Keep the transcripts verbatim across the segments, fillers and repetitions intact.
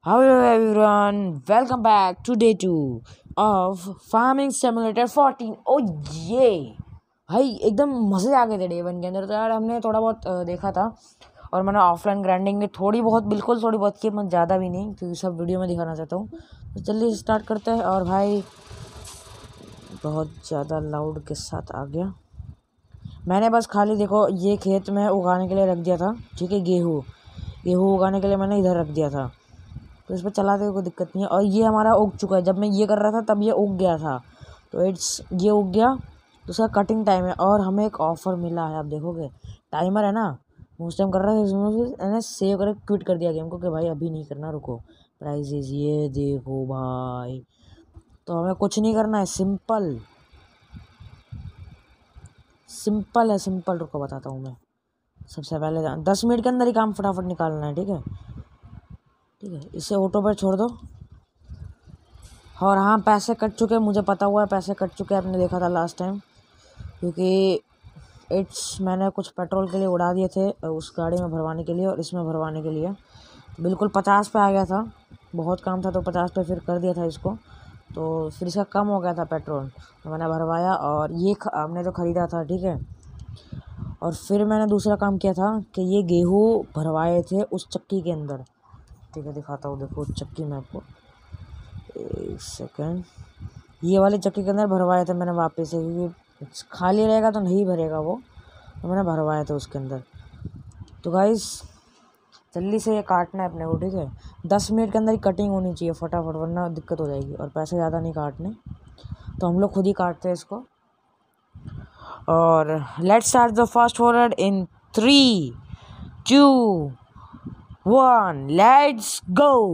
Hello everyone, welcome back to day two of Farming Simulator fourteen. ओ ये भाई एकदम मज़े आ गए थे डे वन के अंदर। तो यार हमने थोड़ा बहुत अ, देखा था और मैंने ऑफलाइन ग्राइंडिंग में थोड़ी बहुत बिल्कुल थोड़ी बहुत की, मैं ज़्यादा भी नहीं क्योंकि सब वीडियो में दिखाना चाहता हूँ। तो चलिए स्टार्ट करते हैं। और भाई बहुत ज़्यादा लाउड के साथ आ गया। मैंने बस खाली देखो ये खेत में उगाने के लिए रख दिया था, ठीक है। गेहूँ गेहूँ उगाने के लिए मैंने इधर रख दिया था, तो इस पर चलाते हुए कोई दिक्कत नहीं है। और ये हमारा उग चुका है। जब मैं ये कर रहा था तब ये उग गया था, तो इट्स ये उग गया, तो उसका कटिंग टाइम है। और हमें एक ऑफ़र मिला है, आप देखोगे टाइमर है ना, उस टाइम कर रहा था, इसमें फिर मैंने सेव करके क्विट कर दिया गेम को कि भाई अभी नहीं करना, रुको। प्राइजेज ये देखो भाई, तो हमें कुछ नहीं करना है, सिंपल सिंपल है सिंपल। रुको बताता हूँ मैं। सबसे पहले दस मिनट के अंदर ही काम फटाफट निकालना है, ठीक है ठीक है। इसे ऑटो पर छोड़ दो। और हाँ, पैसे कट चुके हैं, मुझे पता हुआ है पैसे कट चुके हैं, आपने देखा था लास्ट टाइम, क्योंकि इट्स मैंने कुछ पेट्रोल के लिए उड़ा दिए थे उस गाड़ी में भरवाने के लिए और इसमें भरवाने के लिए। बिल्कुल पचास पे आ गया था, बहुत काम था तो पचास पे फिर कर दिया था इसको, तो फिर इसका कम हो गया था पेट्रोल, तो मैंने भरवाया। और ये हमने जो ख़रीदा था, ठीक है। और फिर मैंने दूसरा काम किया था कि ये गेहूँ भरवाए थे उस चक्की के अंदर, ठीक है। दिखाता हूँ, देखो चक्की में आपको, एक सेकेंड। ये वाले चक्की के अंदर भरवाए थे मैंने वापस से, क्योंकि खाली रहेगा तो नहीं भरेगा वो, तो मैंने भरवाए थे उसके अंदर। तो गाइस जल्दी से ये काटना है अपने को, ठीक है। दस मिनट के अंदर ही कटिंग होनी चाहिए फटाफट, वरना दिक्कत हो जाएगी। और पैसे ज़्यादा नहीं काटने, तो हम लोग खुद ही काटते हैं इसको। और let's start the fast forward in three two one, let's go.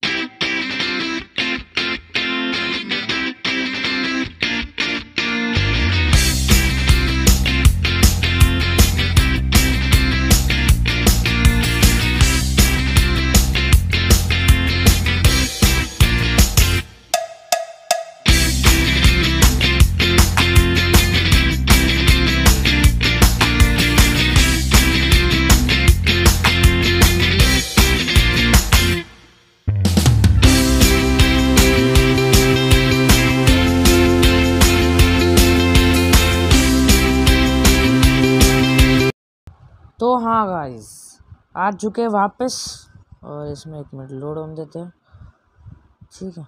तो हाँ गाइस, आ चुके वापस। और इसमें एक मिनट लोड ऑन देते हैं, ठीक है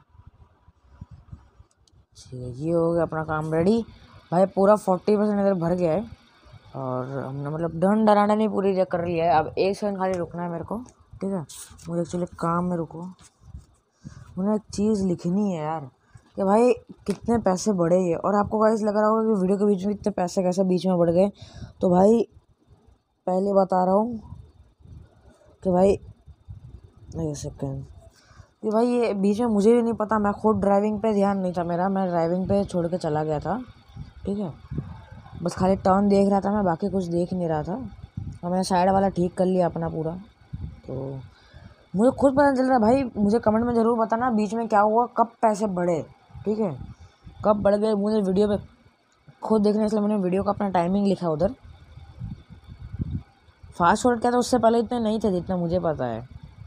ठीक है। ये हो गया अपना काम रेडी भाई, पूरा फोर्टी परसेंट इधर भर गया है। और हमने मतलब डन डराना नहीं पूरी जगह कर लिया है। अब एक सेकंड खाली रुकना है मेरे को, ठीक है। मुझे एक्चुअली काम में रुको, मुझे एक चीज़ लिखनी है यार कि भाई कितने पैसे बढ़े ये। और आपको गाइस लग रहा होगा कि वीडियो के बीच में इतने पैसे कैसे बीच में बढ़ गए, तो भाई पहले बता रहा हूँ कि भाई एक सेकेंड कि भाई ये बीच में मुझे भी नहीं पता, मैं खुद ड्राइविंग पे ध्यान नहीं था मेरा, मैं ड्राइविंग पे छोड़ के चला गया था, ठीक है। बस खाली टर्न देख रहा था मैं, बाकी कुछ देख नहीं रहा था। और मैंने साइड वाला ठीक कर लिया अपना पूरा, तो मुझे खुद पता चल रहा है भाई। मुझे कमेंट में ज़रूर बताना बीच में क्या हुआ, कब पैसे बढ़े, ठीक है, कब बढ़ गए। मुझे वीडियो पे खुद देखने, इसलिए मैंने वीडियो का अपना टाइमिंग लिखा उधर। फास्ट फॉरवर्ड किया था उससे पहले इतने नहीं थे जितना मुझे पता है।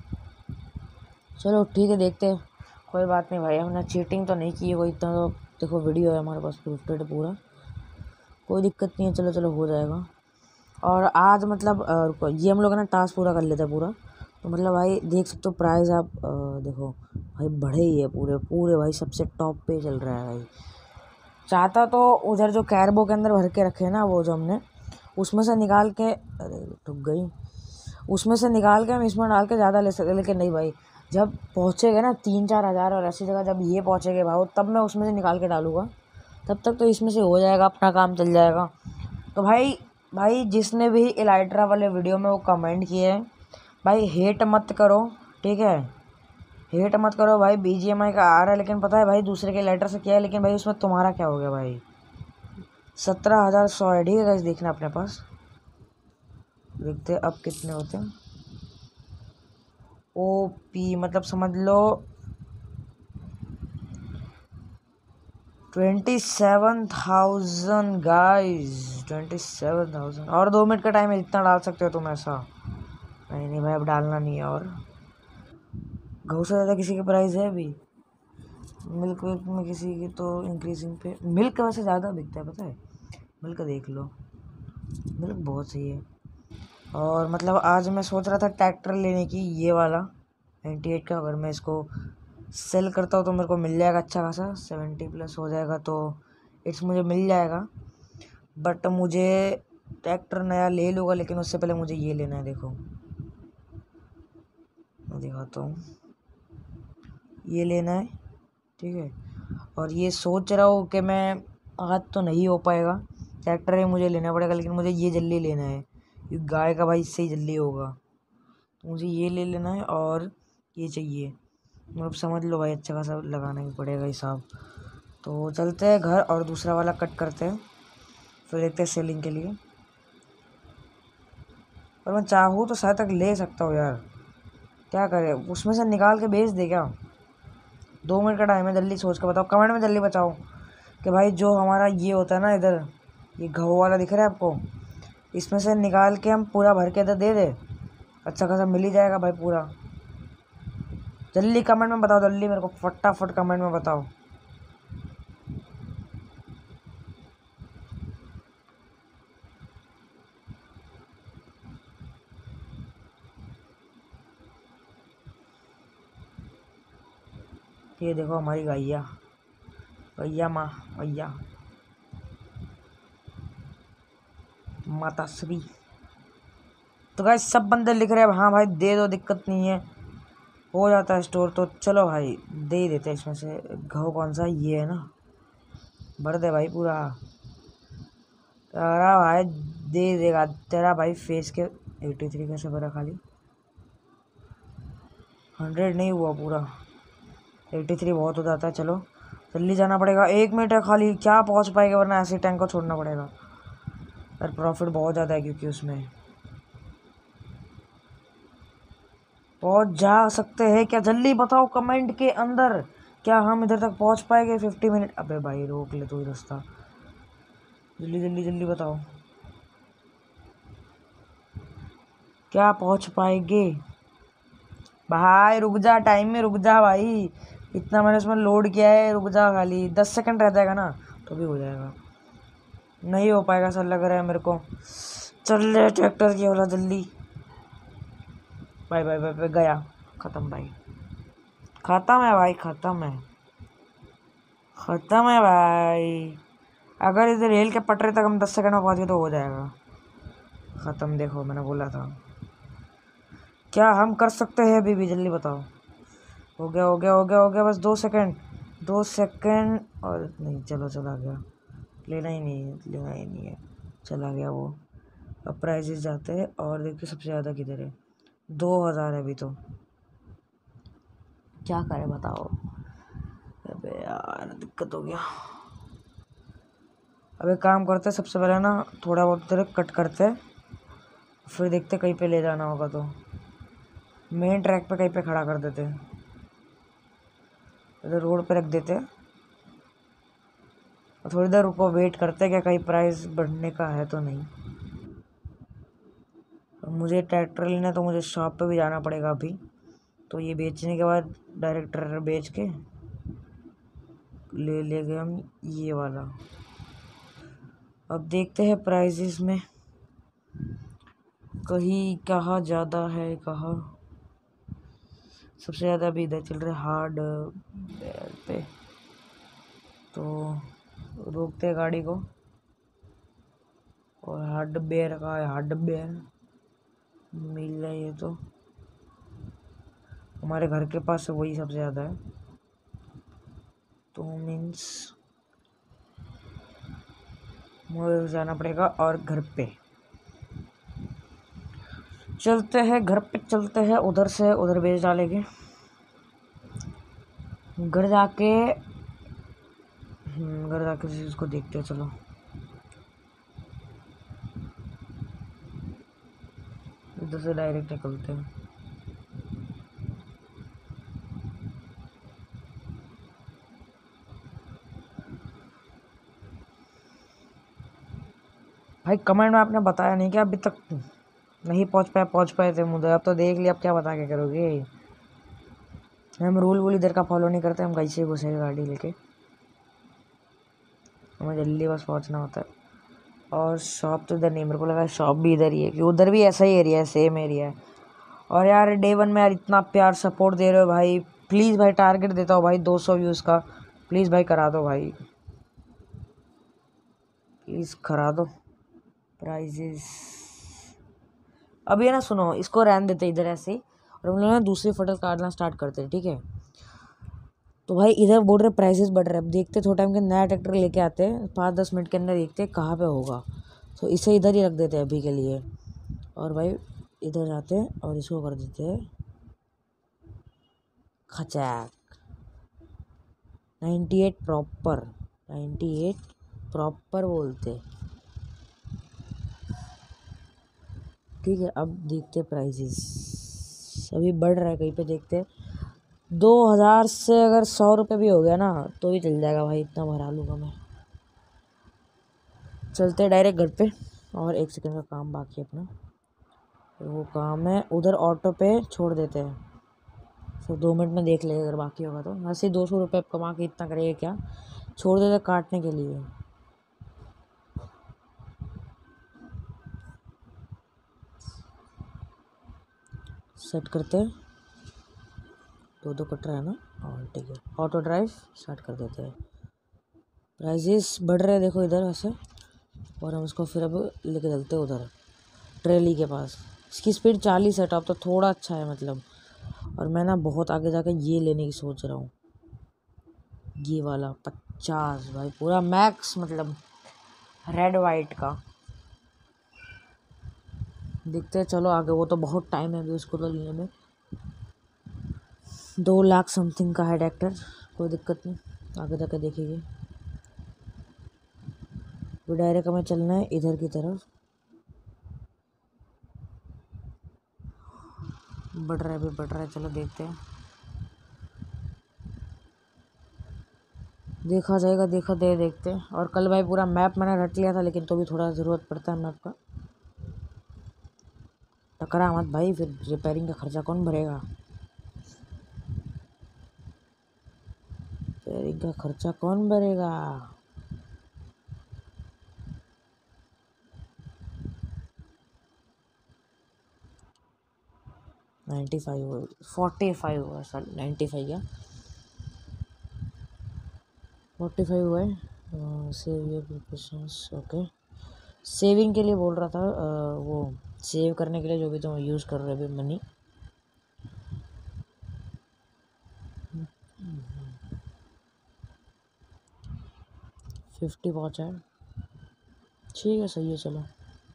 चलो ठीक है, देखते हैं, कोई बात नहीं भाई, हमने चीटिंग तो नहीं की है कोई इतना। तो देखो वीडियो है हमारे पास, प्रूफेड पूरा, कोई दिक्कत नहीं है। चलो चलो हो जाएगा। और आज मतलब रुको, ये हम लोगों ने टास्क पूरा कर लेता है पूरा, तो मतलब भाई देख सकते हो प्राइस आप, आ, देखो भाई बढ़े ही है पूरे पूरे भाई, सबसे टॉप पे चल रहा है भाई। चाहता तो उधर जो कैरबो के अंदर भर के रखे हैं ना, वो जो हमने उसमें से निकाल के, अरे ठुक गई, उसमें से निकाल के हम इसमें डाल के ज़्यादा ले सकते, लेकिन नहीं भाई, जब पहुँचेगा ना तीन चार हज़ार और ऐसी जगह जब ये पहुँचेगा भाव, तब मैं उसमें से निकाल के डालूँगा। तब तक तो इसमें से हो जाएगा, अपना काम चल जाएगा। तो भाई भाई जिसने भी इलाइट्रा वाले वीडियो में वो कमेंट किए हैं, भाई हेट मत करो, ठीक है, हेट मत करो भाई। बीजीएमआई का आ रहा है, लेकिन पता है भाई दूसरे के इलाइट्रा से किया है, लेकिन भाई उसमें तुम्हारा क्या हो गया भाई। सत्रह हज़ार सौ है, ठीक है गाइस, देखना अपने पास, देखते अब कितने होते हैं। ओ पी मतलब समझ लो twenty seven thousand guys, twenty seven thousand. और दो मिनट का टाइम है, इतना डाल सकते हो तुम ऐसा। नहीं नहीं भाई, अब डालना नहीं है। और घऊ से ज़्यादा किसी की प्राइस है अभी? मिल्क विल्क में किसी की तो इंक्रीजिंग पे। मिल्क वैसे ज़्यादा बिकता है पता है, मिल्क देख लो, मिल्क बहुत सही है। और मतलब आज मैं सोच रहा था ट्रैक्टर लेने की, ये वाला नाइन्टी एट का। अगर मैं इसको सेल करता हूँ तो मेरे को मिल जाएगा अच्छा खासा, सेवेंटी प्लस हो जाएगा तो इट्स मुझे मिल जाएगा। बट मुझे ट्रैक्टर नया ले लूँगा, लेकिन उससे पहले मुझे ये लेना है। देखो मैं दिखाता हूँ, ये लेना है, ठीक है। और ये सोच रहा हूँ कि मैं आज तो नहीं हो पाएगा, ट्रैक्टर ही मुझे लेना पड़ेगा, लेकिन मुझे ये जल्दी लेना है क्योंकि गाय का भाई इससे ही जल्दी होगा। तो मुझे ये ले लेना है और ये चाहिए, मतलब समझ लो भाई अच्छा खासा लगाना ही पड़ेगा हिसाब। तो चलते हैं घर और दूसरा वाला कट करते हैं, फिर देखते हैं सेलिंग के लिए। पर मैं चाहूँ तो शायद तक ले सकता हूँ यार, क्या करे, उसमें से निकाल के बेच दे क्या? दो मिनट का टाइम है, जल्दी सोच के बताओ, कमेंट में जल्दी बताओ कि भाई जो हमारा ये होता है ना इधर, ये घऊ वाला दिख रहा है आपको, इसमें से निकाल के हम पूरा भर के इधर दे दे, अच्छा खासा मिल ही जाएगा भाई पूरा। जल्दी कमेंट में बताओ, जल्दी मेरे को फटाफट कमेंट में बताओ। ये देखो हमारी गैया, गैया माँ, गैया माता श्री। तो गाइस सब बंदे लिख रहे हैं हाँ भाई दे दो, दिक्कत नहीं है, हो जाता है स्टोर। तो चलो भाई दे ही देते हैं इसमें से। घऊ कौन सा, ये है ना, भर दे भाई पूरा। अरे भाई दे देगा तेरा भाई फेस के। एटी थ्री कैसे भरा खाली, हंड्रेड नहीं हुआ पूरा, एटी थ्री बहुत हो जाता है। चलो जल्दी जाना पड़ेगा, एक मिनट है खाली, क्या पहुंच पाएगा, वरना ऐसे टैंक को छोड़ना पड़ेगा। पर प्रॉफिट बहुत ज़्यादा है क्योंकि उसमें पहुंच जा सकते हैं क्या? जल्दी बताओ कमेंट के अंदर, क्या हम इधर तक पहुंच पाएंगे फिफ्टी मिनट? अबे भाई रोक ले तू ही रास्ता, जल्दी जल्दी जल्दी बताओ, क्या पहुंच पाएंगे? भाई रुक जा, टाइम में रुक जा भाई, इतना मैंने उसमें लोड किया है, रुक जा खाली, दस सेकंड रह जाएगा ना तो भी हो जाएगा। नहीं हो पाएगा सर लग रहा है मेरे को। चल ले ट्रैक्टर की वाला जल्दी। बाय बाय बाय बाय, गया, ख़त्म भाई, ख़त्म है भाई, ख़त्म है, ख़त्म है भाई। अगर इधर रेल के पटरे तक हम दस सेकंड में पहुँच गए तो हो जाएगा ख़त्म। देखो मैंने बोला था, क्या हम कर सकते हैं अभी भी? जल्दी बताओ। हो गया हो गया हो गया हो गया, बस दो सेकंड, दो सेकंड और नहीं, चलो चला गया, लेना ही नहीं है, लेना ही नहीं है, चला गया वो। अब प्राइजेस जाते हैं और देखिए सबसे ज़्यादा किधर है, दो हज़ार है अभी तो, क्या करें बताओ। अबे यार दिक्कत हो गया। अब एक काम करते हैं, सबसे पहले ना थोड़ा बहुत तेरे कट करते हैं, फिर देखते कहीं पे ले जाना होगा तो मेन ट्रैक पे कहीं पे खड़ा कर देते हैं, इधर रोड पे रख देते हैं और थोड़ी देर रुको, वेट करते हैं क्या कहीं प्राइस बढ़ने का है तो नहीं। मुझे ट्रैक्टर लेना है तो मुझे शॉप पे भी जाना पड़ेगा अभी, तो ये बेचने के बाद डायरेक्ट ट्रैक्टर बेच के ले ले गए हम ये वाला। अब देखते हैं प्राइजेस में कहीं कहाँ ज़्यादा है, कहाँ सबसे ज़्यादा अभी इधर चल रहा है हार्ड पे। तो रोकते हैं गाड़ी को और हार्ड बेयर का है, हार्ड बेयर मिल रहा है ये तो हमारे घर के पास से वही सबसे ज़्यादा है, तो मीन्स मुझे जाना पड़ेगा। और घर पे चलते हैं, घर पे चलते हैं, उधर से उधर बेच डालेंगे, घर जाके घर जाके उसको देखते हैं। चलो इधर से डायरेक्ट निकलते हैं। भाई कमेंट में आपने बताया नहीं कि अभी तक नहीं पहुंच पाए, पहुंच पाए थे मुझे, अब तो देख लिया, अब क्या बता के करोगे। हम रूल वूल इधर का फॉलो नहीं करते, हम कैसे घुसे गाड़ी लेके, हमें जल्दी बस पहुंचना होता है। और शॉप तो इधर नहीं, मेरे को लगा शॉप भी इधर ही है, कि उधर भी ऐसा ही एरिया है, सेम एरिया है। और यार डे वन में यार इतना प्यार सपोर्ट दे रहे हो भाई, प्लीज़ भाई टारगेट देता हो भाई दो सौ व्यूज़ का, प्लीज़ भाई करा दो भाई, प्लीज़ करा दो। प्राइजेस अभी है ना, सुनो इसको रहने देते इधर ऐसे ही, और हम लोग ना दूसरी फोटो काटना स्टार्ट करते हैं, ठीक है। तो भाई इधर बोल रहे प्राइसेस बढ़ रहे हैं, अब देखते थोड़ा टाइम के नया ट्रैक्टर लेके आते हैं, पाँच दस मिनट के अंदर देखते हैं कहाँ पे होगा, तो इसे इधर ही रख देते हैं अभी के लिए। और भाई इधर जाते हैं और इसको कर देते हैं खचाक ninety eight proper, ninety eight proper बोलते, ठीक है। अब देखते प्राइसेस अभी बढ़ रहा है, कहीं पे देखते हैं दो हज़ार से अगर सौ रुपये भी हो गया ना तो भी चल जाएगा भाई, इतना भरा लूँगा मैं। चलते डायरेक्ट घर पे, और एक सेकंड का काम बाकी है अपना, वो काम है उधर ऑटो पे छोड़ देते हैं, फिर दो मिनट में देख लेगा अगर बाकी होगा तो। वैसे दो सौ रुपये कमा के इतना करेगा क्या, छोड़ देते काटने के लिए। सेट करते हैं, दो दो कट रहा है ना, और ठीक है ऑटो ड्राइव स्टार्ट कर देते हैं। प्राइजेस बढ़ रहे हैं देखो इधर वैसे, और हम इसको फिर अब लेके चलते हैं उधर ट्रेली के पास। इसकी स्पीड चालीस है टॉप, तो थोड़ा अच्छा है मतलब। और मैं ना बहुत आगे जाकर ये लेने की सोच रहा हूँ, ये वाला पचास भाई पूरा मैक्स, मतलब रेड वाइट का। देखते हैं चलो आगे, वो तो बहुत टाइम है अभी उसको तो लेने में। दो लाख समथिंग का है ट्रैक्टर, कोई दिक्कत नहीं, आगे जाके देखेंगे। तो डायरेक्ट हमें चलना है इधर की तरफ, बढ़ रहा है अभी बढ़ रहा है, चलो देखते हैं, देखा जाएगा देखा दे देखते हैं। और कल भाई पूरा मैप मैंने रट लिया था, लेकिन तो भी थोड़ा ज़रूरत पड़ता है मैप का। टकरा मत भाई, फिर रिपेयरिंग का खर्चा कौन भरेगा, रिपेयरिंग का खर्चा कौन भरेगा। नाइन्टी फाइव हुआ, फोर्टी फाइव हुआ, सॉरी नाइन्टी फाइव या फोर्टी फाइव हुआ है। Save your precautions, okay saving के लिए बोल रहा था, आ, वो सेव करने के लिए जो भी तुम यूज़ कर रहे हो अभी मनी। फिफ्टी पहुँचा है, ठीक है सही है चलो।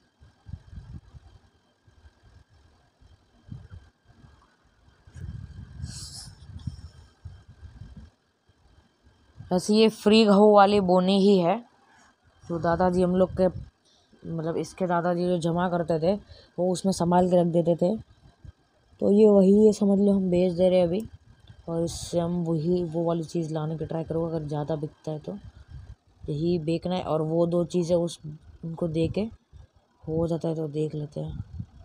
वैसे ये फ्री गहू वाली बोनी ही है, तो दादाजी हम लोग के, मतलब इसके दादाजी जो जमा करते थे वो उसमें संभाल के रख देते थे, तो ये वही है समझ लो, हम बेच दे रहे हैं अभी। और इससे हम वही वो वाली चीज़ लाने की ट्राई करूँगा, अगर ज़्यादा बिकता है तो यही बेचना है, और वो दो चीज़ें उस उनको दे के हो जाता है तो देख लेते हैं।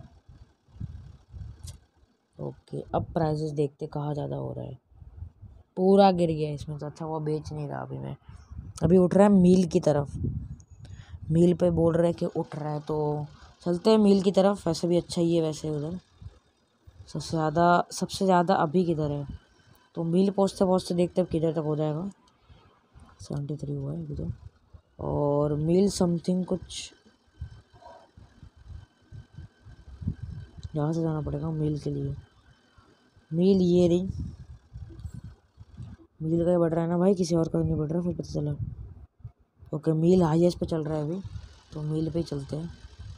ओके अब प्राइसेस देखते कहाँ ज़्यादा हो रहा है, पूरा गिर गया इसमें तो, अच्छा वो बेच नहीं रहा अभी मैं, अभी उठ रहा है मील की तरफ, मील पे बोल रहे हैं कि उठ रहा है, तो चलते हैं मील की तरफ। वैसे भी अच्छा ही है वैसे उधर, सबसे ज़्यादा सबसे ज़्यादा अभी किधर है, तो मील पहुँचते पहुँचते देखते अब किधर तक हो जाएगा। सेवेंटी थ्री हुआ है अभी तो, और मील समथिंग कुछ यहाँ से जाना पड़ेगा मील के लिए, मील ये रही, मील का ही बढ़ रहा है ना भाई, किसी और का नहीं बढ़ रहा, फिर पता चला। ओके मील हाईएस्ट पे चल रहा है अभी, तो मील पे ही चलते हैं,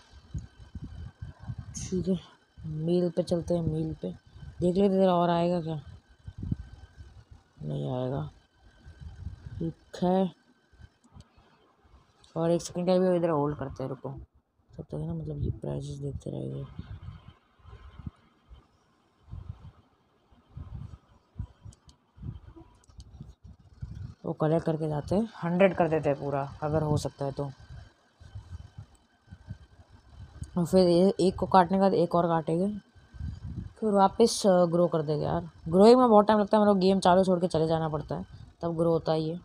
ठीक है मील पे चलते हैं, मील पे देख लेते तेरा और आएगा क्या, नहीं आएगा, ठीक है। और एक सेकंड का भी इधर होल्ड करते हैं, रुको तब तक है ना, मतलब ये प्राइसेस देखते रहेंगे। वो कलेक्ट करके जाते हैं, हंड्रेड कर देते हैं पूरा अगर हो सकता है तो, और फिर ये एक को काटने का एक और काटेंगे, फिर वापस ग्रो कर देगा यार। ग्रोइंग में बहुत टाइम लगता है, मेरे को गेम चालू छोड़ के चले जाना पड़ता है, तब ग्रो होता ही है।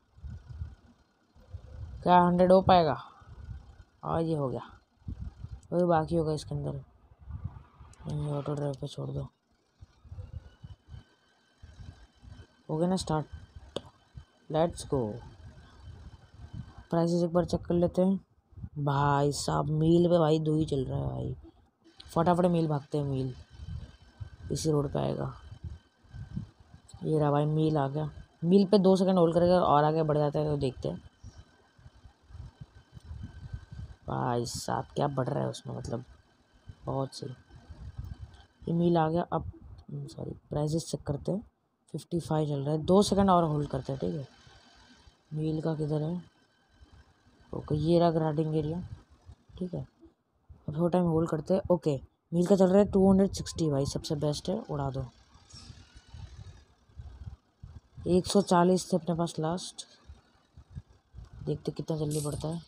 क्या हंड्रेड हो पाएगा? और ये हो गया, वही बाकी होगा इसके अंदर। नहीं, ऑटो ड्राइव पे छोड़ दो। हो गया ना स्टार्ट, लेट्स गो। प्राइसेस एक बार चेक कर लेते हैं। भाई साहब मील पे भाई दो ही चल रहा है भाई, फटाफट मील भागते हैं। मील इसी रोड पे आएगा। ये रहा भाई, मील आ गया। मील पे दो सेकंड होल्ड करेगा और आगे बढ़ जाता है, तो देखते हैं। भाई साहब क्या बढ़ रहा है उसमें, मतलब बहुत सही। ये मील आ गया। अब सॉरी प्राइसेस चेक करते हैं। फिफ्टी फाइव चल रहा है, दो सेकंड और होल्ड करते हैं, ठीक है। मील का किधर है? ओके ये रहा ग्राउंडिंग एरिया, ठीक है। अब थोड़ा टाइम होल्ड करते हैं। ओके मील का चल रहा है टू हंड्रेड सिक्सटी भाई, सबसे बेस्ट है, उड़ा दो। एक सौ चालीस थे अपने पास लास्ट, देखते कितना जल्दी बढ़ता है।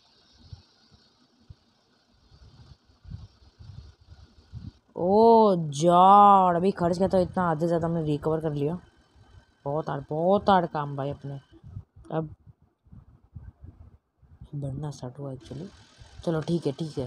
ओ जॉड अभी खर्च किया था इतना, आधे ज़्यादा हमने रिकवर कर लिया। बहुत हार्ड बहुत हार्ड काम भाई अपने। अब बढ़ना स्टार्ट हुआ एक्चुअली। चलो ठीक है ठीक है,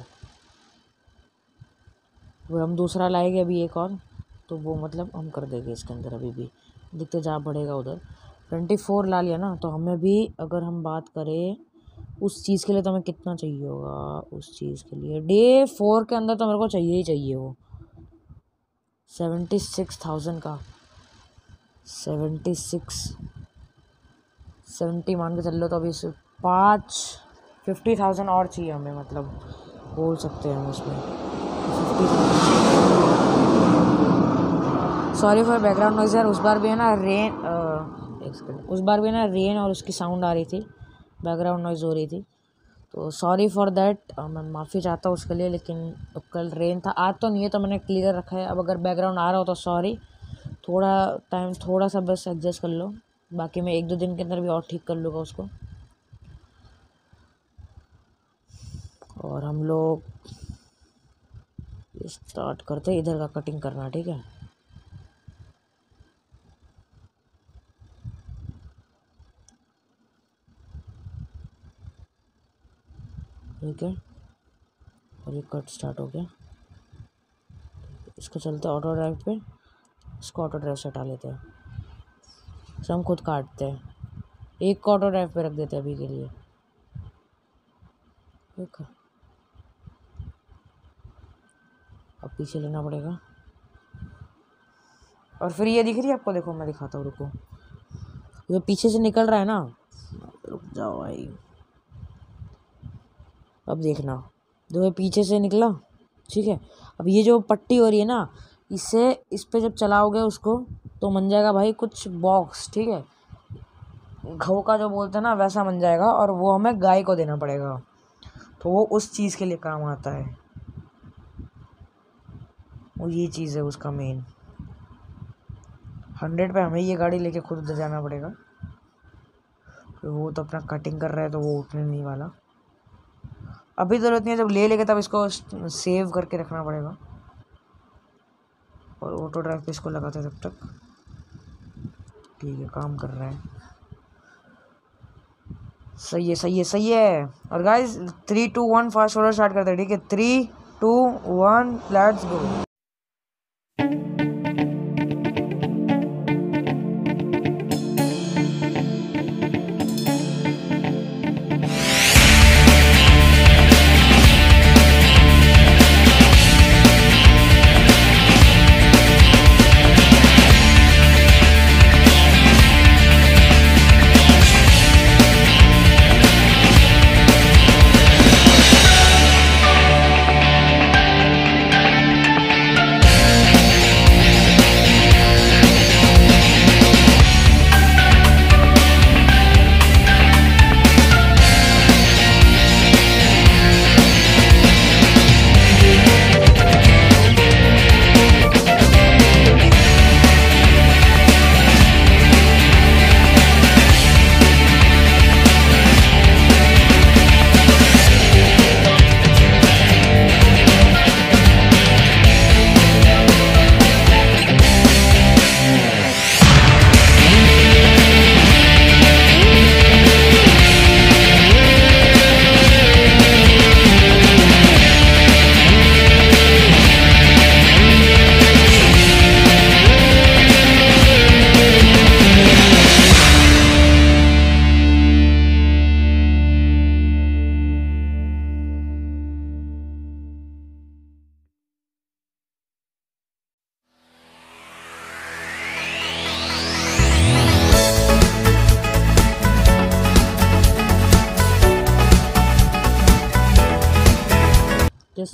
वो हम दूसरा लाएंगे अभी एक और, तो वो मतलब हम कर देंगे इसके अंदर। अभी भी देखते जा बढ़ेगा उधर। ट्वेंटी फोर ला लिया ना, तो हमें भी अगर हम बात करें उस चीज़ के लिए, तो हमें कितना चाहिए होगा उस चीज़ के लिए? डे फोर के अंदर तो मेरे को चाहिए ही चाहिए वो सेवेंटी सिक्स थाउजेंड का। सेवेंटी सिक्स सेवेंटी मान के चल लो, तो अभी सिर्फ पाँच फिफ्टी थाउजेंड और चाहिए हमें, मतलब बोल सकते हैं हम उसमें fifty thousand. Sorry for background noise यार, उस बार भी है ना रेन, एक सेकंड, उस बार भी ना रेन और उसकी साउंड आ रही थी, बैकग्राउंड नॉइज़ हो रही थी, तो सॉरी फॉर दैट, मैं माफ़ी चाहता हूँ उसके लिए। लेकिन कल रेन था, आज तो नहीं है, तो मैंने क्लियर रखा है। अब अगर बैकग्राउंड आ रहा हो तो सॉरी, थोड़ा टाइम थोड़ा सा बस एडजस्ट कर लो, बाकी मैं एक दो दिन के अंदर भी और ठीक कर लूँगा उसको। और हम लोग स्टार्ट करते हैं, इधर का कटिंग करना, ठीक है। ठीक है, और ये कट स्टार्ट हो गया। इसको चलते ऑटो ड्राइव पे, इसको ऑटो ड्राइव से हटा लेते हैं, इसे हम खुद काटते हैं। एक को ऑटो ड्राइव पे रख देते हैं अभी के लिए, ठीक है। अब पीछे लेना पड़ेगा। और फिर ये दिख रही है आपको, देखो मैं दिखाता हूँ, रुको। जो पीछे से निकल रहा है ना, रुक जाओ भाई, अब देखना, जो पीछे से निकला, ठीक है। अब ये जो पट्टी हो रही है ना, इससे इस पे जब चलाओगे उसको, तो बन जाएगा भाई कुछ बॉक्स, ठीक है। घाव का जो बोलते हैं ना, वैसा बन जाएगा, और वो हमें गाय को देना पड़ेगा, तो वो उस चीज़ के लिए काम आता है। वो ये चीज़ है उसका मेन। हंड्रेड पे हमें ये गाड़ी लेके खुद उधर जाना पड़ेगा, तो वो तो अपना कटिंग कर रहा है, तो वो उठने नहीं वाला। अभी ज़रूरत नहीं है, जब ले लेके तब इसको सेव करके रखना पड़ेगा। और ऑटो ड्राइव पे इसको लगाते हैं तब तक, ठीक है, काम कर रहा है। सही है सही है सही है। और guys three two one fast forward start करते हैं, ठीक है। Three two one let's go.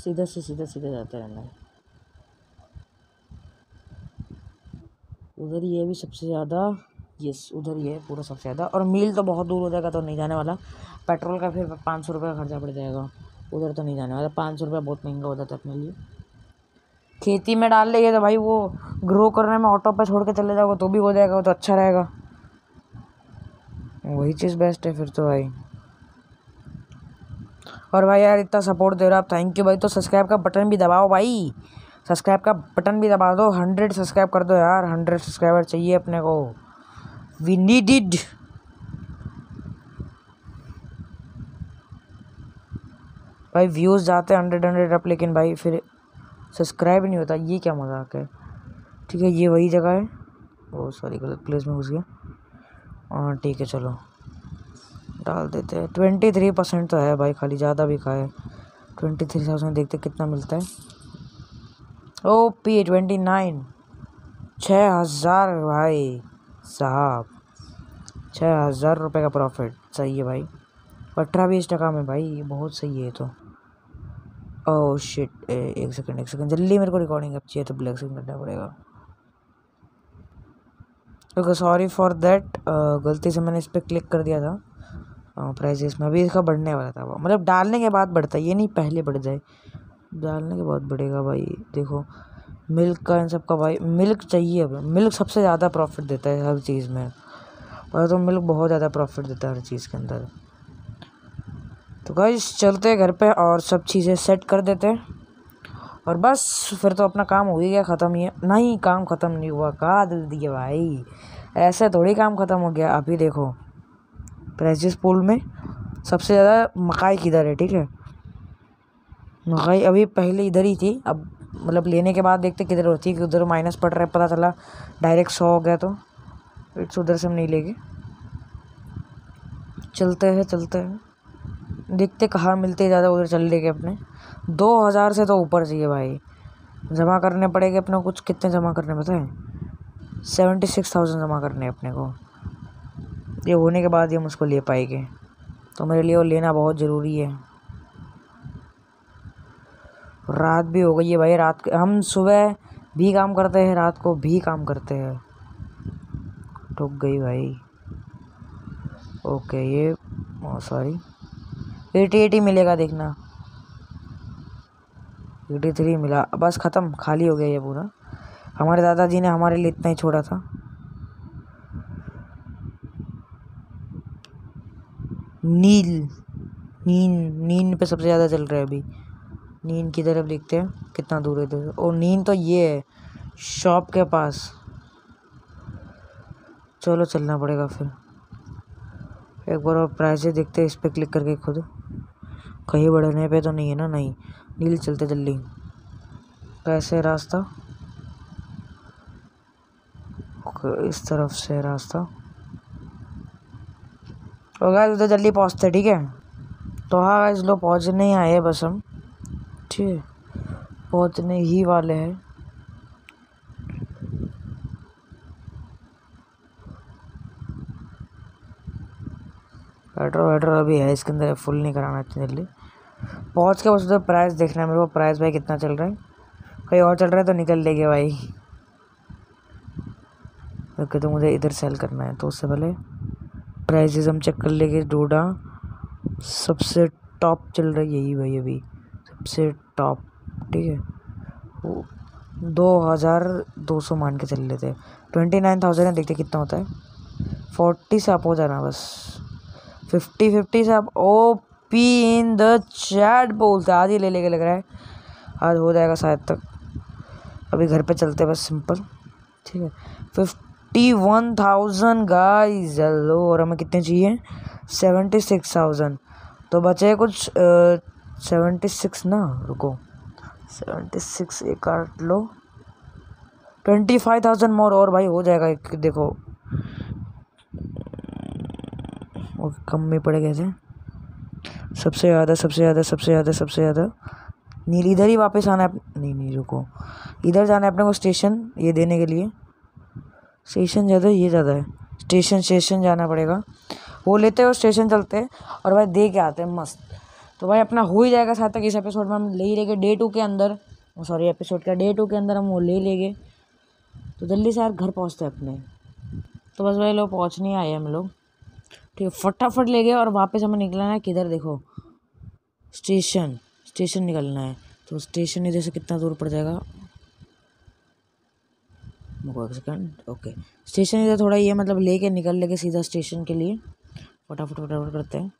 बस इधर से सीधा सीधा जाते रहना है। उधर ही है भी सबसे ज़्यादा, यस उधर ही है पूरा सबसे ज़्यादा। और मील तो बहुत दूर हो जाएगा तो नहीं जाने वाला, पेट्रोल का फिर पाँच सौ रुपये का खर्चा पड़ जाएगा, उधर तो नहीं जाने वाला। पाँच सौ रुपये बहुत महंगा हो जाता है अपने लिए। खेती में डाल लेंगे तो भाई वो ग्रो करने में ऑटो पे छोड़ के चले जाओगे तो भी हो जाएगा, वो तो अच्छा रहेगा, वही चीज़ बेस्ट है फिर तो भाई। और भाई यार इतना सपोर्ट दे रहा आप, थैंक यू भाई। तो सब्सक्राइब का बटन भी दबाओ भाई, सब्सक्राइब का बटन भी दबा दो, हंड्रेड सब्सक्राइब कर दो यार, हंड्रेड सब्सक्राइबर चाहिए अपने को, वी नीड इट। भाई व्यूज़ जाते हैं हंड्रेड हंड्रेड अप, लेकिन भाई फिर सब्सक्राइब नहीं होता, ये क्या मजाक है। ठीक है ये वही जगह है, ओ सॉरी गलत प्लेस में घुस गया। हाँ ठीक है चलो डाल देते हैं। ट्वेंटी थ्री परसेंट तो है भाई, खाली ज़्यादा भी खाए। ट्वेंटी थ्री थाउजेंड देखते कितना मिलता है। ओ पी ट्वेंटी नाइन, छः हज़ार भाई साहब, छः हज़ार रुपये का प्रॉफिट, सही है भाई। अठारह बीस टका में भाई, ये बहुत सही है तो। ओह शिट, एक सेकंड एक सेकंड जल्दी मेरे को रिकॉर्डिंग अब चाहिए तो ब्लैक स्क्रीन करना पड़ेगा। ओके सॉरी फॉर दैट, गलती से मैंने इस पर क्लिक कर दिया था प्राइजेस में। अभी इसका बढ़ने वाला था, वो मतलब डालने के बाद बढ़ता है, ये नहीं पहले बढ़ जाए, डालने के बाद बढ़ेगा भाई। देखो मिल्क का इन सब का भाई, मिल्क चाहिए अब, मिल्क सबसे ज़्यादा प्रॉफिट देता है हर चीज़ में, और तो मिल्क बहुत ज़्यादा प्रॉफिट देता है हर चीज़ के अंदर। तो गाइस चलते हैं घर पे और सब चीज़ें सेट कर देते हैं, और बस फिर तो अपना काम हो ही गया, ख़त्म ही है। नहीं काम ख़त्म नहीं हुआ, कहा दिल दिए भाई, ऐसे थोड़ी काम ख़त्म हो गया। अभी देखो प्राइजेस पूल में सबसे ज़्यादा मकाई किधर है, ठीक है मकाई अभी पहले इधर ही थी, अब मतलब लेने के बाद देखते किधर होती है, कि उधर माइनस पड़ रहा है, पता चला डायरेक्ट सौ हो गया, तो इट्स उधर से हम नहीं लेंगे। चलते हैं चलते हैं देखते कहाँ मिलते ज़्यादा, उधर चल लेंगे अपने। दो हज़ार से तो ऊपर चाहिए भाई, जमा करने पड़ेंगे अपने को। कुछ कितने जमा करने पता है, सेवेंटी सिक्स थाउजेंड जमा करने अपने को, ये होने के बाद ही हम उसको ले पाएंगे, तो मेरे लिए वो लेना बहुत ज़रूरी है। रात भी हो गई है भाई, रात हम सुबह भी काम करते हैं, रात को भी काम करते हैं। ठुक गई भाई, ओके ये सॉरी एटी एटी मिलेगा देखना, एटी थ्री मिला, बस ख़त्म, खाली हो गया ये पूरा। हमारे दादाजी ने हमारे लिए इतना ही छोड़ा था। नील नीन नीन पे सबसे ज़्यादा चल रहा है अभी, नीन की तरफ देखते हैं कितना दूर है इधर। और नीन तो ये है शॉप के पास, चलो चलना पड़ेगा फिर। एक बार और प्राइस देखते हैं इस पर क्लिक करके खुद, कहीं बढ़ने पे तो नहीं है ना, नहीं नील चलते जल्दी। कैसे रास्ता, इस तरफ से रास्ता, तो गाइस उधर जल्दी पहुँचते ठीक है। तो हाँ गाइस लो पहुँचने ही आए बस हम, ठीक है पहुँचने ही वाले हैं। पेट्रोल वेट्रोल अभी है इसके अंदर, फुल नहीं कराना इतनी जल्दी। पहुँच के बस उधर प्राइस देखना है मेरे को, प्राइस भाई कितना चल रहा है, कहीं और चल रहा है तो निकल लेंगे भाई। ओके तो मुझे इधर सेल करना है, तो उससे पहले प्राइजेस हम चेक कर लेंगे। डोडा सबसे टॉप चल रहा है यही भाई अभी, सबसे टॉप, ठीक है वो दो हज़ार दो सौ मान के चल लेते हैं। ट्वेंटी नाइन थाउजेंड है, देखते कितना होता है। फोर्टी से आप हो जाना बस, फिफ्टी फिफ्टी से आप O P in the chat बोलते, आज ही ले लेके लग रहा है, आज हो जाएगा शायद तक। अभी घर पे चलते बस सिंपल, ठीक है fifty one thousand guys hello, और हमें कितने चाहिए सेवेंटी सिक्स थाउजेंड, तो बचे कुछ सेवेंटी सिक्स ना, रुको सेवेंटी सिक्स एक काट लो, ट्वेंटी फाइव थाउजेंड मोर, और भाई हो जाएगा एक, देखो वो कम में पड़े कैसे, सबसे ज़्यादा सबसे ज़्यादा सबसे ज़्यादा सबसे ज़्यादा नील इधर ही वापस आना है, नहीं नहीं रुको इधर जाना है अपने को स्टेशन, ये देने के लिए स्टेशन ज़्यादा, ये ज़्यादा है स्टेशन, स्टेशन जाना पड़ेगा, वो लेते हैं और स्टेशन चलते हैं और भाई दे के आते हैं मस्त। तो भाई अपना हो ही जाएगा साथ तक इस एपिसोड में, हम ले ही लेंगे डे टू के अंदर, सॉरी एपिसोड का डे टू के अंदर हम वो ले लेंगे। तो जल्दी से यार घर पहुँचते हैं अपने। तो बस भाई लोग पहुँच नहीं आए हम लोग, ठीक है, फटाफट ले गए। और वापस हमें निकलना है किधर, देखो स्टेशन, स्टेशन निकलना है। तो स्टेशन इधर से कितना दूर पड़ जाएगा, एक सेकंड, ओके स्टेशन इधर थोड़ा ये मतलब लेके निकल लेके सीधा स्टेशन के लिए फटाफट फटाफट करते हैं।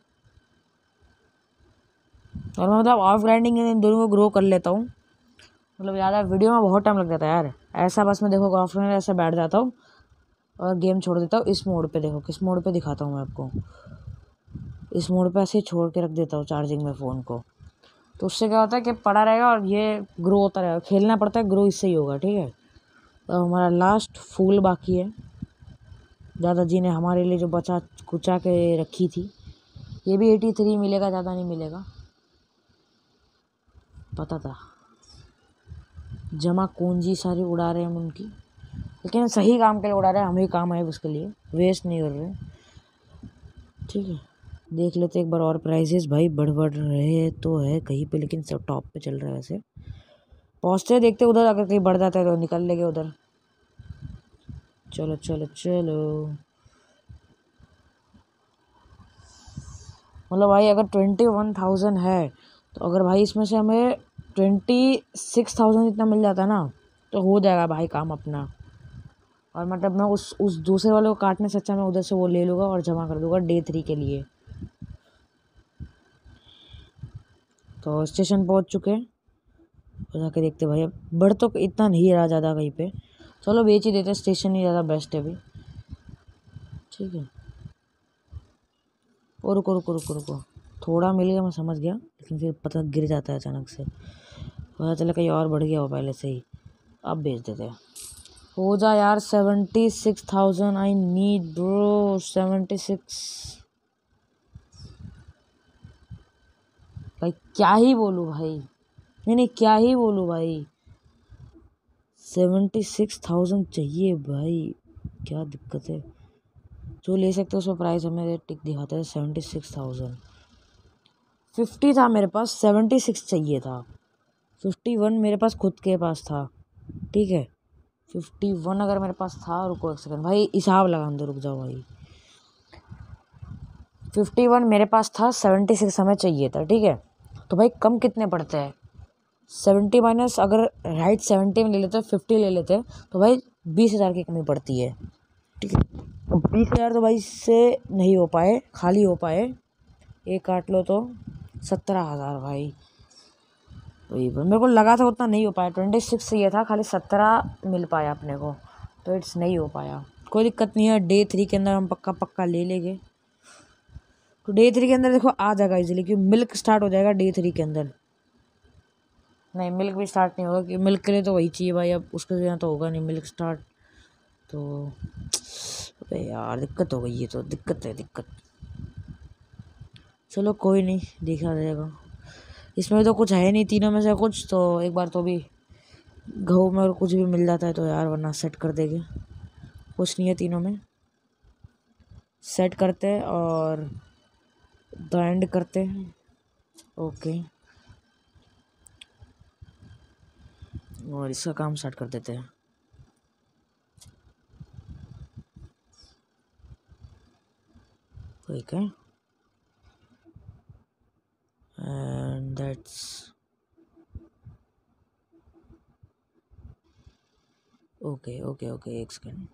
और मैं मतलब ऑफ ग्राइंडिंग इन दोनों को ग्रो कर लेता हूँ, मतलब ज़्यादा वीडियो में बहुत टाइम लग जाता है यार। ऐसा बस मैं देखो ऑफ ग्राइंड ऐसे बैठ जाता हूँ और गेम छोड़ देता हूँ इस मोड पे। देखो किस मोड पे दिखाता हूँ मैं आपको, इस मोड पे ऐसे छोड़ के रख देता हूँ चार्जिंग में फ़ोन को। तो उससे क्या होता है कि पड़ा रहेगा और ये ग्रो होता रहेगा, खेलना पड़ता है, ग्रो इससे ही होगा, ठीक है। तो हमारा लास्ट फूल बाकी है, दादाजी ने हमारे लिए जो बचा कुचा के रखी थी। ये भी एटी थ्री मिलेगा, ज़्यादा नहीं मिलेगा, पता था। जमा पूंजी सारी उड़ा रहे हैं हम उनकी, लेकिन सही काम के लिए उड़ा रहे हैं, हमें काम आए उसके लिए, वेस्ट नहीं कर रहे, ठीक है। देख लेते एक बार और प्राइसेस भाई बढ़ बढ़ रहे तो है कहीं पे, लेकिन सब टॉप पे चल रहा है वैसे। पहुँचते देखते उधर, अगर कहीं बढ़ जाता है तो निकल लेंगे उधर। चलो चलो चलो, मतलब भाई अगर ट्वेंटी वन थाउजेंड है तो अगर भाई इसमें से हमें ट्वेंटी सिक्स थाउजेंड इतना मिल जाता ना तो हो जाएगा भाई काम अपना। और मतलब मैं उस उस दूसरे वाले को काटने से अच्छा मैं उधर से वो ले लूँगा और जमा कर दूँगा डे थ्री के लिए। तो स्टेशन पहुँच चुके हैं, जाके देखते भाई अब बढ़ तो इतना नहीं रहा ज़्यादा कहीं पे, चलो बेच ही देते, स्टेशन ही ज़्यादा बेस्ट है अभी, ठीक है। और रुको रुको रुको रुको थोड़ा मिल गया, मैं समझ गया, लेकिन फिर पता गिर जाता है अचानक से, पता चला कहीं और बढ़ गया हो पहले से ही। अब बेच देते हैं, हो जा यार seventy six thousand I need bro, seventy six. भाई क्या ही बोलूँ भाई, नहीं नहीं क्या ही बोलूँ भाई, सेवेंटी सिक्स थाउजेंड चाहिए भाई, क्या दिक्कत है। जो ले सकते हो उसका प्राइस हमें टिक दिखाता है सेवेंटी सिक्स थाउजेंड। फिफ्टी था मेरे पास, सेवेंटी सिक्स चाहिए था, फिफ्टी वन मेरे पास खुद के पास था, ठीक है। फिफ्टी वन अगर मेरे पास था, रुको एक सेकंड भाई हिसाब लगा दो, रुक जाओ भाई। फिफ्टी वन मेरे पास था, सेवेंटी सिक्स हमें चाहिए था, ठीक है। तो भाई कम कितने पड़ते हैं, सेवेंटी माइनस अगर राइट सेवेंटी में ले लेते फिफ्टी ले लेते तो भाई बीस हज़ार की कमी पड़ती है, ठीक है। तो बीस हज़ार तो भाई इससे नहीं हो पाए, खाली हो पाए एक काट लो तो सत्रह हज़ार भाई, वही मेरे को लगा था उतना नहीं हो पाया, ट्वेंटी सिक्स चाहिए था, खाली सत्रह मिल पाया अपने को, तो इट्स नहीं हो पाया। कोई दिक्कत नहीं है, डे थ्री के अंदर हम पक्का पक्का ले लेंगे। तो डे थ्री के अंदर देखो आ जाएगा इजीली, क्योंकि मिल्क स्टार्ट हो जाएगा डे थ्री के अंदर। नहीं मिल्क भी स्टार्ट नहीं होगा, क्योंकि मिल्क के लिए तो वही चाहिए भाई, अब उसके बिना तो होगा नहीं मिल्क स्टार्ट। तो अबे यार दिक्कत हो गई, ये तो दिक्कत है दिक्कत। चलो कोई नहीं, देखा जाएगा। इसमें तो कुछ है नहीं तीनों में से कुछ, तो एक बार तो भी घऊ में और कुछ भी मिल जाता है तो यार, वरना सेट कर देंगे। कुछ नहीं है तीनों में, सेट करते हैं और द एंड करते हैं, ओके। और इसका काम स्टार्ट कर देते हैं। ठीक है, and that's okay okay okay एक सेकेंड,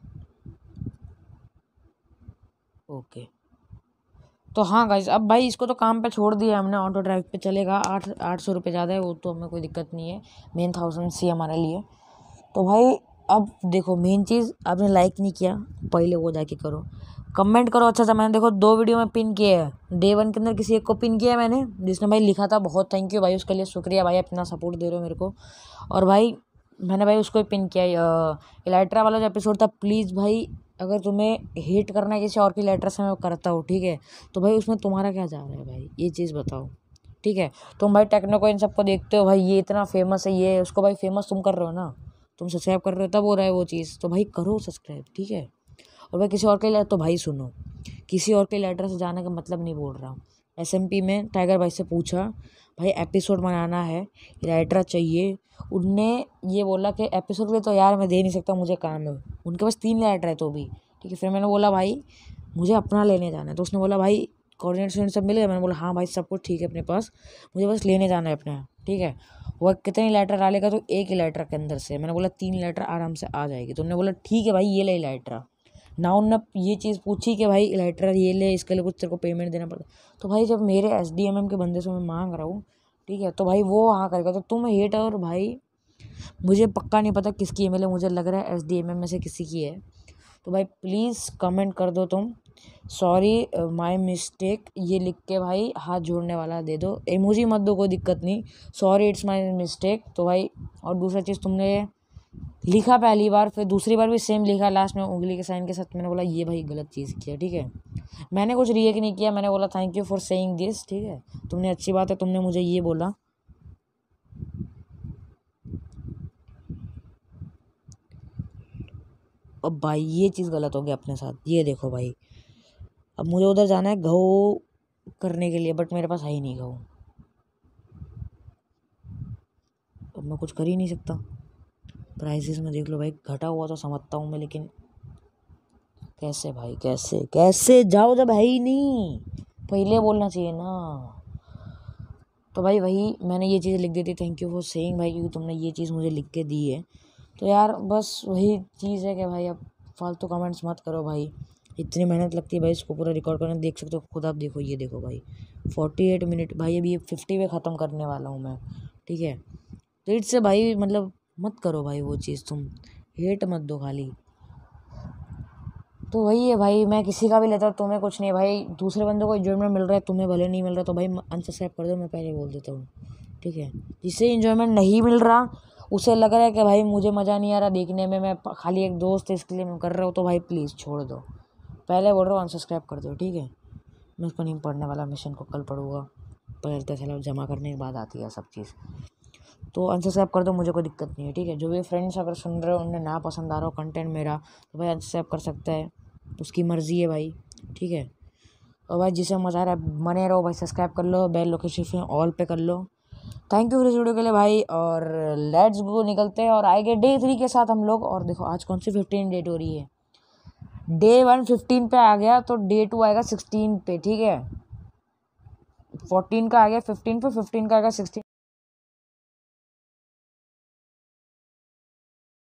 ओके। तो हाँ गाइस, अब भाई इसको तो काम पे छोड़ दिया हमने, ऑटो ड्राइव पे चलेगा, आठ आठ सौ रुपये ज़्यादा है वो तो हमें कोई दिक्कत नहीं है, मेन थाउजेंड सी हमारे लिए। तो भाई अब देखो मेन चीज़, आपने लाइक नहीं किया पहले वो जाके करो, कमेंट करो अच्छा सा। मैंने देखो दो वीडियो में पिन किए हैं, डे वन के अंदर किसी एक को पिन किया है मैंने, जिसने भाई लिखा था, बहुत थैंक यू भाई उसके लिए, शुक्रिया भाई इतना सपोर्ट दे रहे हो मेरे को। और भाई मैंने भाई उसको ही पिन किया, इलाइट्रा वाला जो एपिसोड था, प्लीज़ भाई अगर तुम्हें हेट करना है किसी और की लेटर से मैं करता हूँ, ठीक है, तो भाई उसमें तुम्हारा क्या जा रहा है भाई, ये चीज़ बताओ, ठीक है। तुम भाई टेक्नो को इन सबको देखते हो भाई, ये इतना फेमस है, ये उसको भाई फेमस तुम कर रहे हो ना, तुम सब्सक्राइब कर रहे हो तब हो रहा है वो चीज़, तो भाई करो सब्सक्राइब, ठीक है। और भाई किसी और के लिए तो भाई सुनो, किसी और के लेटर से जाने का मतलब नहीं बोल रहा हूँ, एसएमपी में टाइगर भाई से पूछा भाई एपिसोड बनाना है, राइटर चाहिए। उनने ये बोला कि एपिसोड के लिए तो यार मैं दे नहीं सकता, मुझे काम है। उनके पास तीन राइटर है तो भी ठीक है। फिर मैंने बोला भाई मुझे अपना लेने जाना है, तो उसने बोला भाई कोऑर्डिनेटर सब मिल गया। मैंने बोला हाँ भाई सब कुछ ठीक है अपने पास, मुझे बस लेने जाना है अपने, ठीक है। वो कितनी लेटर डालेगा, तो एक ही लेटर के अंदर से। मैंने बोला तीन लेटर आराम से आ जाएगी। तो उन्होंने बोला ठीक है भाई ये ले लेटर। ना उनने ये चीज़ पूछी कि भाई लेटर ये ले, इसके लिए कुछ तेरे को पेमेंट देना पड़ता। तो भाई जब मेरे एस डी एम एम के बंदे से मैं मांग रहा हूँ, ठीक है, तो भाई वो हाँ करेगा। तो तुम हेट, और भाई मुझे पक्का नहीं पता किसकी ईमेल है, मुझे लग रहा है एस डी एम एम में से किसी की है। तो भाई प्लीज़ कमेंट कर दो तुम सॉरी माय मिस्टेक ये लिख के भाई हाथ जोड़ने वाला दे दो, इमोजी मत दो, कोई दिक्कत नहीं, सॉरी इट्स माय मिस्टेक। तो भाई और दूसरा चीज़ तुमने लिखा पहली बार, फिर दूसरी बार भी सेम लिखा लास्ट में उंगली के साइन के साथ। मैंने बोला ये भाई गलत चीज़ किया, ठीक है। मैंने कुछ रिएक्ट नहीं किया, मैंने बोला thank you for saying this, ठीक है, तुमने अच्छी बात है तुमने मुझे ये बोला। अब भाई ये चीज़ गलत हो गया अपने साथ, ये देखो भाई। अब मुझे उधर जाना है घाव करने के लिए, बट मेरे पास है ही नहीं घाव, अब मैं कुछ कर ही नहीं सकता। प्राइसेस में देख लो भाई, घटा हुआ तो समझता हूँ मैं, लेकिन कैसे भाई कैसे कैसे जाओ जब है ही नहीं, पहले बोलना चाहिए ना। तो भाई वही मैंने ये चीज़ लिख दी थी, थैंक यू फॉर सेइंग भाई, क्योंकि तुमने ये चीज़ मुझे लिख के दी है। तो यार बस वही चीज़ है कि भाई अब फालतू कमेंट्स मत करो भाई, इतनी मेहनत लगती है भाई इसको पूरा रिकॉर्ड करने। देख सकते हो खुद आप, देखो ये देखो भाई फोर्टी एट मिनट भाई, अभी ये फिफ्टी पे ख़त्म करने वाला हूँ मैं, ठीक है। तो इससे भाई मतलब मत करो भाई वो चीज़, तुम हेट मत दो खाली। तो वही है भाई, मैं किसी का भी लेता हूँ, तुम्हें कुछ नहीं भाई, दूसरे बंदों को इन्जॉयमेंट मिल रहा है तुम्हें भले नहीं मिल रहा, तो भाई अनसब्सक्राइब कर दो, मैं पहले बोल देता हूँ, ठीक है। जिससे इन्जॉयमेंट नहीं मिल रहा, उसे लग रहा है कि भाई मुझे मज़ा नहीं आ रहा देखने में, मैं खाली एक दोस्त है इसके लिए मैं कर रहा हूँ, तो भाई प्लीज़ छोड़ दो, पहले बोल रहा हूँ अनसब्सक्राइब कर दो, ठीक है। मैं उसको नहीं पढ़ने वाला, मिशन को कल पढ़ूँगा, पहले दस हज़ार जमा करने के बाद आती है सब चीज़। तो अनसब्सक्राइब कर दो, मुझे कोई दिक्कत नहीं है, ठीक है। जो भी फ्रेंड्स अगर सुन रहे हो उन्हें ना पसंद आ रहा हो कंटेंट मेरा, तो भाई अनसब्सक्राइब कर सकता है, उसकी मर्ज़ी है भाई, ठीक है। और भाई जिसे मज़ा आ रहा है बने रहो भाई, सब्सक्राइब कर लो, बेल लोकेशन ऑल पे कर लो। थैंक यू फॉर इस वीडियो के लिए भाई, और लेट्स गो निकलते हैं और आएंगे डे थ्री के साथ हम लोग। और देखो आज कौन सी फिफ्टीन डेट हो रही है, डे वन फिफ्टीन पे आ गया, तो डे टू आएगा सिक्सटीन पे, ठीक है। फोर्टीन का आ गया फिफ्टीन पे, फिफ्टीन का आएगा सिक्सटीन।